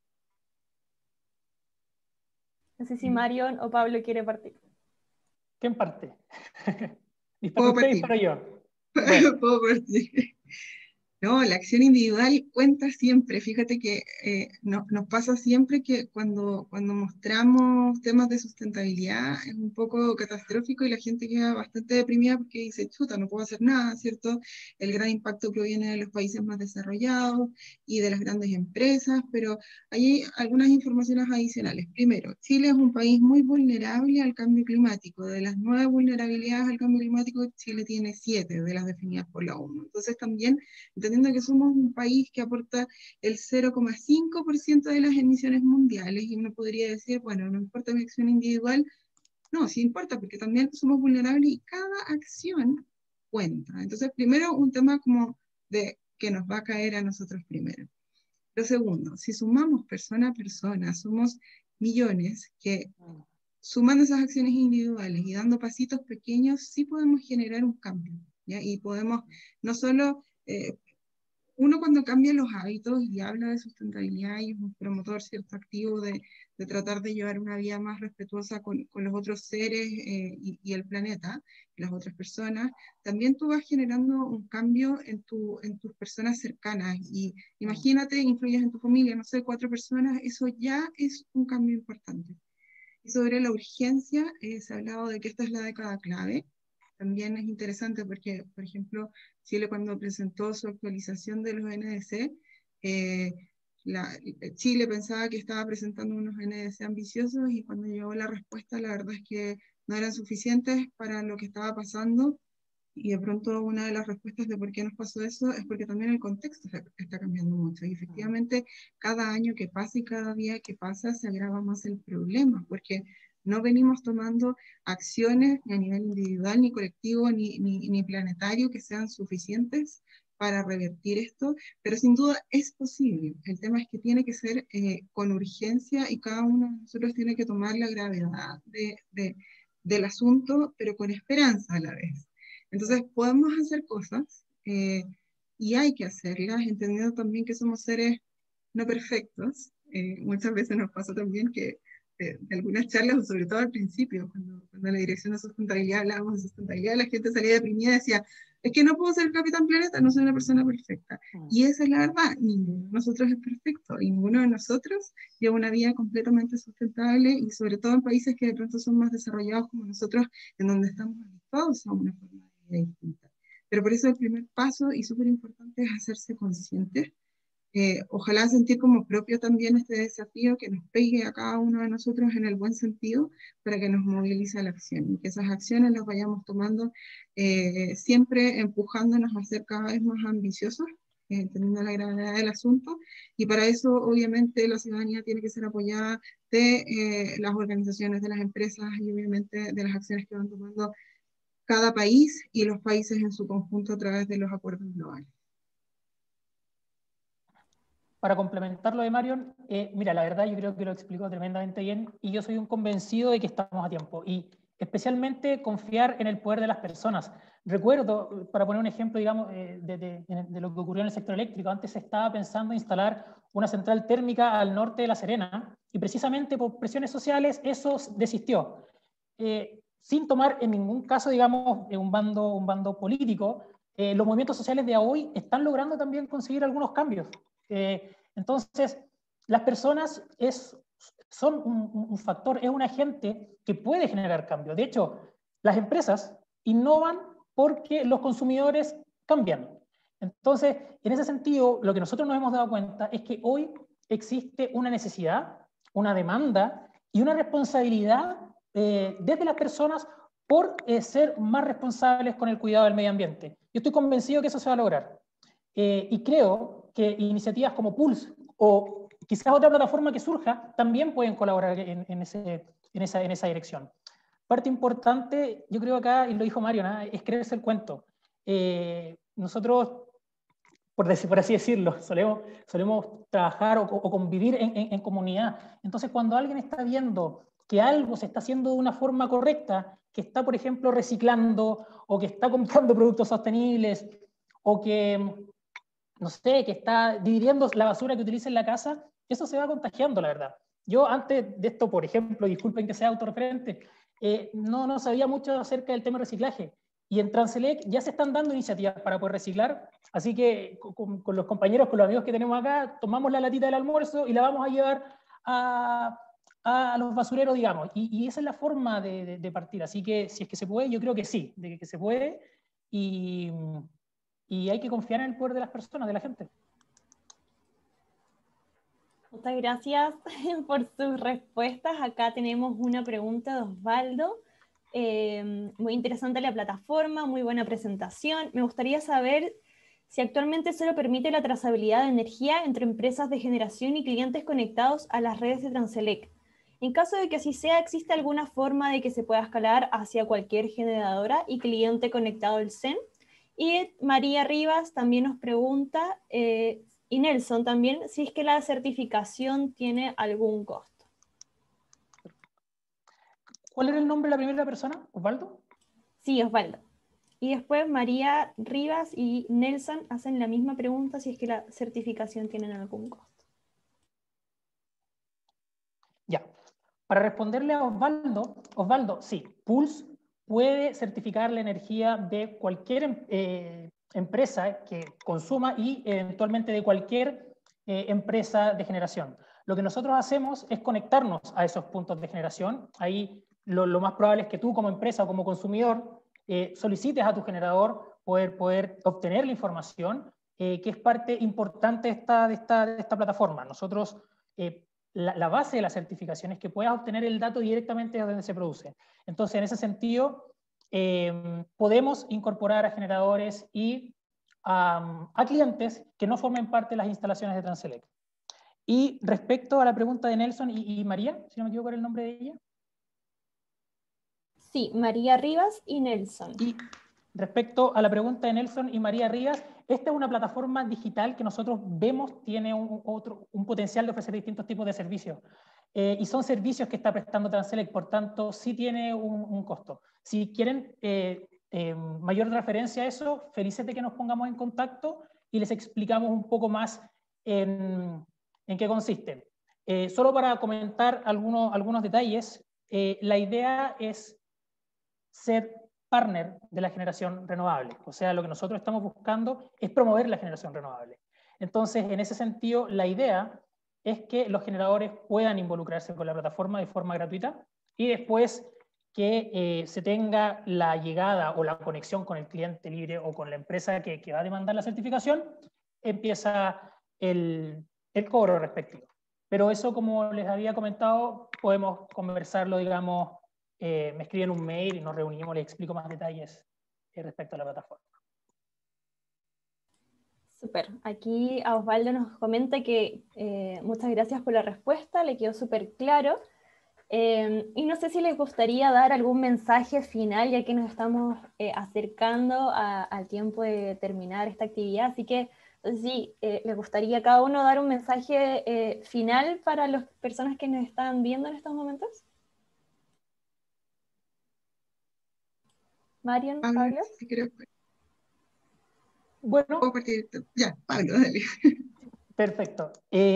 No sé si Marion o Pablo quiere partir. ¿Quién parte? Puedo ¿Usted partir. disparo yo? Bueno. Puedo partir. No, la acción individual cuenta siempre. Fíjate que nos pasa siempre que cuando mostramos temas de sustentabilidad es un poco catastrófico y la gente queda bastante deprimida porque dice, chuta, no puedo hacer nada, ¿cierto? El gran impacto proviene de los países más desarrollados y de las grandes empresas, pero hay algunas informaciones adicionales. Primero, Chile es un país muy vulnerable al cambio climático. De las 9 vulnerabilidades al cambio climático, Chile tiene 7 de las definidas por la ONU. Entonces también, entendiendo que somos un país que aporta el 0,5% de las emisiones mundiales, y uno podría decir, bueno, no importa mi acción individual, no, sí importa, porque también somos vulnerables y cada acción cuenta. Entonces, primero, un tema como de que nos va a caer a nosotros primero. Lo segundo, si sumamos persona a persona, somos millones que sumando esas acciones individuales y dando pasitos pequeños, sí podemos generar un cambio, ¿ya? Y podemos no solo uno cuando cambia los hábitos y habla de sustentabilidad y es un promotor cierto activo de tratar de llevar una vida más respetuosa con los otros seres y el planeta, las otras personas, también tú vas generando un cambio en tus personas cercanas. Y imagínate, influyes en tu familia, no sé, 4 personas, eso ya es un cambio importante. Y sobre la urgencia, se ha hablado de que esta es la década clave. También es interesante porque, por ejemplo, Chile cuando presentó su actualización de los NDC, Chile pensaba que estaba presentando unos NDC ambiciosos y cuando llegó la respuesta, la verdad es que no eran suficientes para lo que estaba pasando. Y de pronto una de las respuestas de por qué nos pasó eso es porque también el contexto está cambiando mucho. Y efectivamente, cada año que pasa y cada día que pasa se agrava más el problema, porque no venimos tomando acciones ni a nivel individual, ni colectivo, ni planetario que sean suficientes para revertir esto, pero sin duda es posible. El tema es que tiene que ser con urgencia y cada uno de nosotros tiene que tomar la gravedad del asunto, pero con esperanza a la vez. Entonces podemos hacer cosas y hay que hacerlas, entendiendo también que somos seres no perfectos. Muchas veces nos pasa también que de algunas charlas, sobre todo al principio, cuando en la dirección de sustentabilidad hablábamos de sustentabilidad, la gente salía deprimida y decía, es que no puedo ser Capitán Planeta, no soy una persona perfecta. Y esa es la verdad, ninguno de nosotros es perfecto, y ninguno de nosotros lleva una vida completamente sustentable, y sobre todo en países que de pronto son más desarrollados como nosotros, en donde estamos habituados a una forma de vida distinta. Pero por eso el primer paso, y súper importante, es hacerse conscientes. Ojalá sentir como propio también este desafío que nos pegue a cada uno de nosotros en el buen sentido para que nos movilice a la acción y que esas acciones las vayamos tomando siempre empujándonos a ser cada vez más ambiciosos, teniendo la gravedad del asunto, y para eso obviamente la ciudadanía tiene que ser apoyada de las organizaciones, de las empresas y obviamente de las acciones que van tomando cada país y los países en su conjunto a través de los acuerdos globales. Para complementar lo de Marion, mira, la verdad yo creo que lo explicó tremendamente bien y yo soy un convencido de que estamos a tiempo y especialmente confiar en el poder de las personas. Recuerdo, para poner un ejemplo, digamos, de lo que ocurrió en el sector eléctrico, antes se estaba pensando instalar una central térmica al norte de La Serena y precisamente por presiones sociales eso desistió. Sin tomar en ningún caso, digamos, un bando político, los movimientos sociales de hoy están logrando también conseguir algunos cambios. Entonces, las personas son un factor, es un agente que puede generar cambio. De hecho, las empresas innovan porque los consumidores cambian. Entonces, en ese sentido, lo que nosotros nos hemos dado cuenta es que hoy existe una necesidad, una demanda y una responsabilidad desde las personas por ser más responsables con el cuidado del medio ambiente. Yo estoy convencido que eso se va a lograr. Y creo que iniciativas como Pulse o quizás otra plataforma que surja también pueden colaborar en esa dirección. Parte importante, yo creo acá, y lo dijo Mario, ¿no? Es creerse el cuento. Nosotros, por así decirlo, solemos trabajar o convivir en comunidad. Entonces, cuando alguien está viendo que algo se está haciendo de una forma correcta, que está, por ejemplo, reciclando, o que está comprando productos sostenibles, o que, no sé, que está dividiendo la basura que utiliza en la casa, eso se va contagiando, la verdad. Yo antes de esto, por ejemplo, disculpen que sea autorreferente, no sabía mucho acerca del tema de reciclaje. Y en Transelec ya se están dando iniciativas para poder reciclar, así que con los compañeros, con los amigos que tenemos acá, tomamos la latita del almuerzo y la vamos a llevar a los basureros, digamos. Y esa es la forma de partir. Así que si es que se puede, yo creo que sí, de que se puede. Y hay que confiar en el poder de las personas, de la gente. Muchas gracias por sus respuestas. Acá tenemos una pregunta de Osvaldo. Muy interesante la plataforma, muy buena presentación. Me gustaría saber si actualmente solo permite la trazabilidad de energía entre empresas de generación y clientes conectados a las redes de Transelec. En caso de que así sea, ¿existe alguna forma de que se pueda escalar hacia cualquier generadora y cliente conectado al CEN? Y María Rivas también nos pregunta, y Nelson también, si es que la certificación tiene algún costo. ¿Cuál era el nombre de la primera persona? ¿Osvaldo? Sí, Osvaldo. Y después María Rivas y Nelson hacen la misma pregunta, si es que la certificación tiene algún costo. Ya. Para responderle a Osvaldo, sí, Pulse puede certificar la energía de cualquier empresa que consuma y eventualmente de cualquier empresa de generación. Lo que nosotros hacemos es conectarnos a esos puntos de generación. Ahí lo más probable es que tú como empresa o como consumidor solicites a tu generador poder obtener la información, que es parte importante de esta plataforma. Nosotros la base de la certificación es que puedas obtener el dato directamente de donde se produce. Entonces, en ese sentido, podemos incorporar a generadores y a clientes que no formen parte de las instalaciones de Transelec. Y respecto a la pregunta de Nelson y María, si no me equivoco, ¿era el nombre de ella? Sí, María Rivas y Nelson. Y respecto a la pregunta de Nelson y María Rivas, esta es una plataforma digital que nosotros vemos tiene un potencial de ofrecer distintos tipos de servicios. Y son servicios que está prestando Transelec, por tanto, sí tiene un costo. Si quieren mayor referencia a eso, felices de que nos pongamos en contacto y les explicamos un poco más en qué consiste. Solo para comentar algunos detalles, la idea es ser partner de la generación renovable. O sea, lo que nosotros estamos buscando es promover la generación renovable. Entonces, en ese sentido, la idea es que los generadores puedan involucrarse con la plataforma de forma gratuita y después que se tenga la llegada o la conexión con el cliente libre o con la empresa que va a demandar la certificación, empieza el cobro respectivo. Pero eso, como les había comentado, podemos conversarlo, digamos, me escriben un mail y nos reunimos, les explico más detalles respecto a la plataforma. Súper. Aquí a Osvaldo nos comenta que muchas gracias por la respuesta, le quedó súper claro. Y no sé si les gustaría dar algún mensaje final, ya que nos estamos acercando al tiempo de terminar esta actividad. Así que, sí, les gustaría a cada uno dar un mensaje final para las personas que nos están viendo en estos momentos. Marion, Pablo. Sí, creo. Bueno. ¿Puedo partir? Ya, Pablo, dale. Perfecto.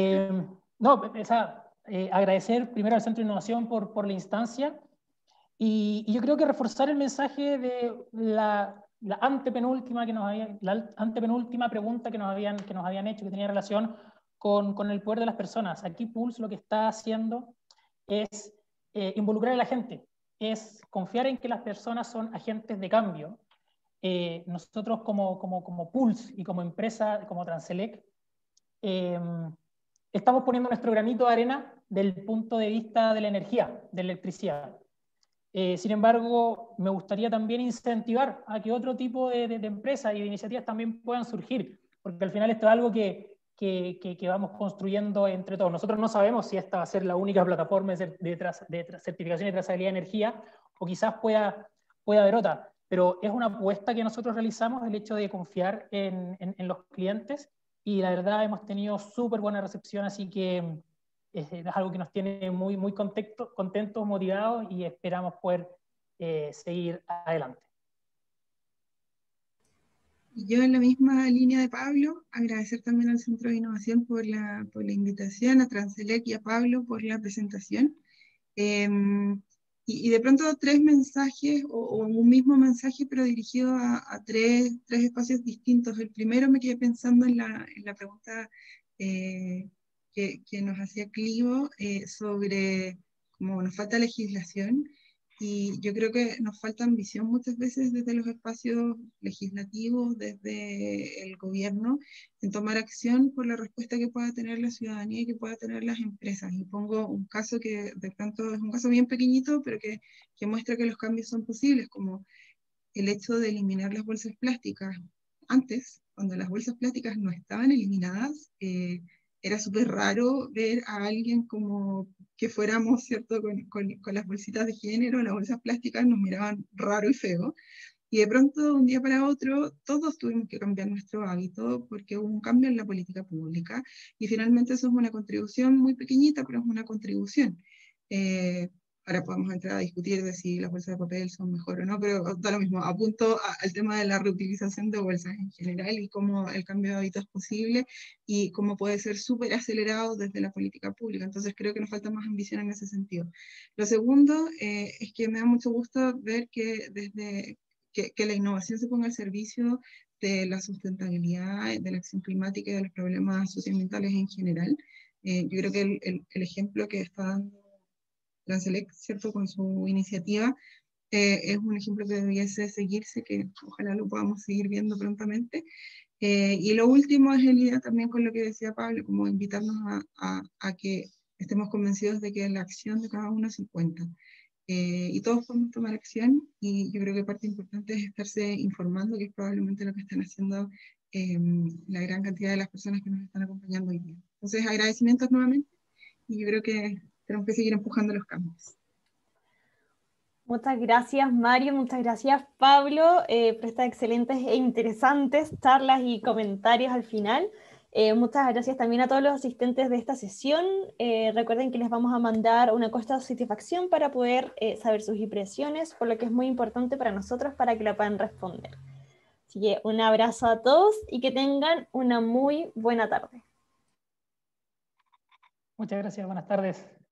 Agradecer primero al Centro de Innovación por la instancia y yo creo que reforzar el mensaje de la antepenúltima pregunta que nos habían hecho, que tenía relación con el poder de las personas. Aquí Pulse lo que está haciendo es involucrar a la gente, es confiar en que las personas son agentes de cambio. Nosotros como Pulse y como empresa, como Transelec, estamos poniendo nuestro granito de arena del punto de vista de la energía, de la electricidad. Sin embargo, me gustaría también incentivar a que otro tipo de empresas y de iniciativas también puedan surgir, porque al final esto es algo que vamos construyendo entre todos. Nosotros no sabemos si esta va a ser la única plataforma de certificación y trazabilidad de energía, o quizás pueda haber otra, pero es una apuesta que nosotros realizamos, el hecho de confiar en los clientes, y la verdad hemos tenido súper buena recepción, así que es algo que nos tiene muy contentos, motivados, y esperamos poder seguir adelante. Yo en la misma línea de Pablo, agradecer también al Centro de Innovación por la invitación, a Transelec y a Pablo por la presentación. Y de pronto tres mensajes o un mismo mensaje, pero dirigido a tres espacios distintos. El primero, me quedé pensando en la pregunta que nos hacía Clivo sobre cómo nos falta legislación. Y yo creo que nos falta ambición muchas veces desde los espacios legislativos, desde el gobierno, en tomar acción por la respuesta que pueda tener la ciudadanía y que pueda tener las empresas. Y pongo un caso que de pronto es un caso bien pequeñito, pero que muestra que los cambios son posibles, como el hecho de eliminar las bolsas plásticas. Antes, cuando las bolsas plásticas no estaban eliminadas, era súper raro ver a alguien como que fuéramos, ¿cierto?, con las bolsitas de género, las bolsas plásticas nos miraban raro y feo. Y de pronto, de un día para otro, todos tuvimos que cambiar nuestro hábito porque hubo un cambio en la política pública. Y finalmente eso es una contribución muy pequeñita, pero es una contribución. Ahora podemos entrar a discutir de si las bolsas de papel son mejor o no, pero da lo mismo. Apunto al tema de la reutilización de bolsas en general y cómo el cambio de hábitos es posible y cómo puede ser súper acelerado desde la política pública. Entonces creo que nos falta más ambición en ese sentido. Lo segundo es que me da mucho gusto ver que desde que la innovación se ponga al servicio de la sustentabilidad, de la acción climática y de los problemas socioambientales en general. Yo creo que el ejemplo que está dando Transelec, ¿cierto?, con su iniciativa, es un ejemplo que debiese seguirse, que ojalá lo podamos seguir viendo prontamente. Y lo último es en idea también con lo que decía Pablo, como invitarnos a que estemos convencidos de que la acción de cada uno se cuenta. Y todos podemos tomar acción, y yo creo que parte importante es estarse informando, que es probablemente lo que están haciendo la gran cantidad de las personas que nos están acompañando hoy día. Entonces, agradecimientos nuevamente, y yo creo que tenemos que seguir empujando los cambios. Muchas gracias, Mario, muchas gracias, Pablo, por estas excelentes e interesantes charlas y comentarios al final. Muchas gracias también a todos los asistentes de esta sesión. Recuerden que les vamos a mandar una encuesta de satisfacción para poder saber sus impresiones, por lo que es muy importante para nosotros para que la puedan responder. Así que un abrazo a todos y que tengan una muy buena tarde. Muchas gracias, buenas tardes.